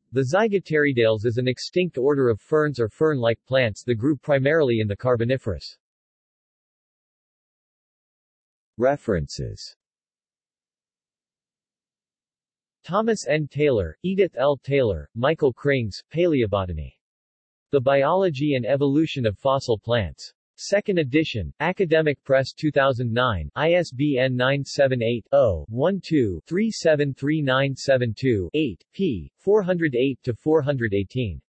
The Zygopteridales is an extinct order of ferns or fern-like plants that grew primarily in the Carboniferous. References. Thomas N. Taylor, Edith L. Taylor, Michael Krings, Paleobotany. The Biology and Evolution of Fossil Plants. 2nd edition, Academic Press 2009, ISBN 978-0-12-373972-8, p. 408-418.